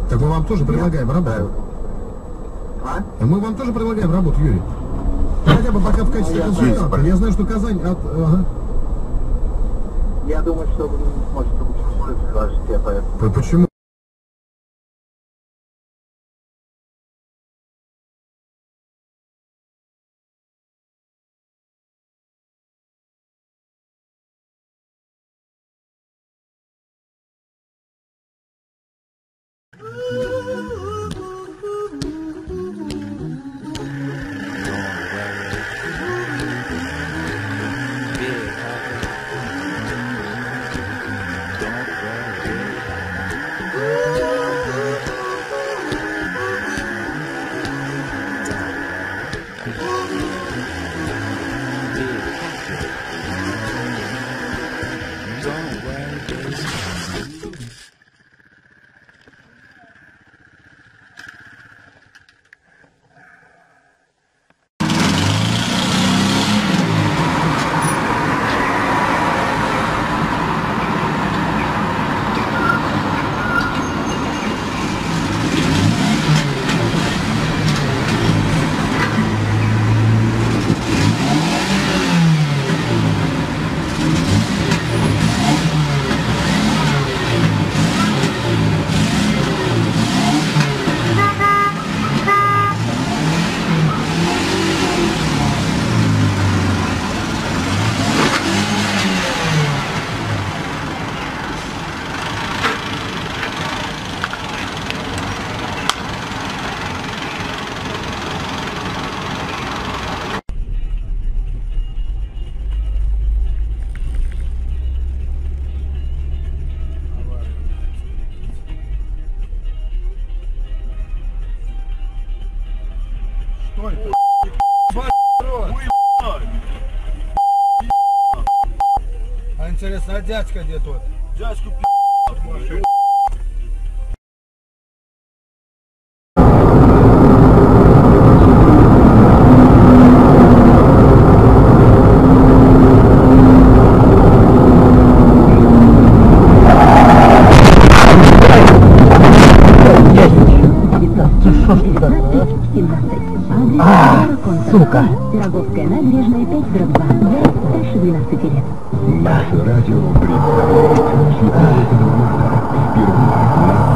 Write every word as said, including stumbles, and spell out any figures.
Так мы вам тоже предлагаем работу. А? Мы вам тоже предлагаем работу, Юрий. Хотя бы пока в качестве консультанта. Я знаю, что Казань от... Ага. Я думаю, что вы можете лучше предложить, поэтому... Почему? Что это? А интересно, а дядька где тот? Дядьку пи***. А, сука! Пироговская набережная, пять дробь два. Для старше двенадцати лет. Наше радио представляет световой канал Марта. Впервые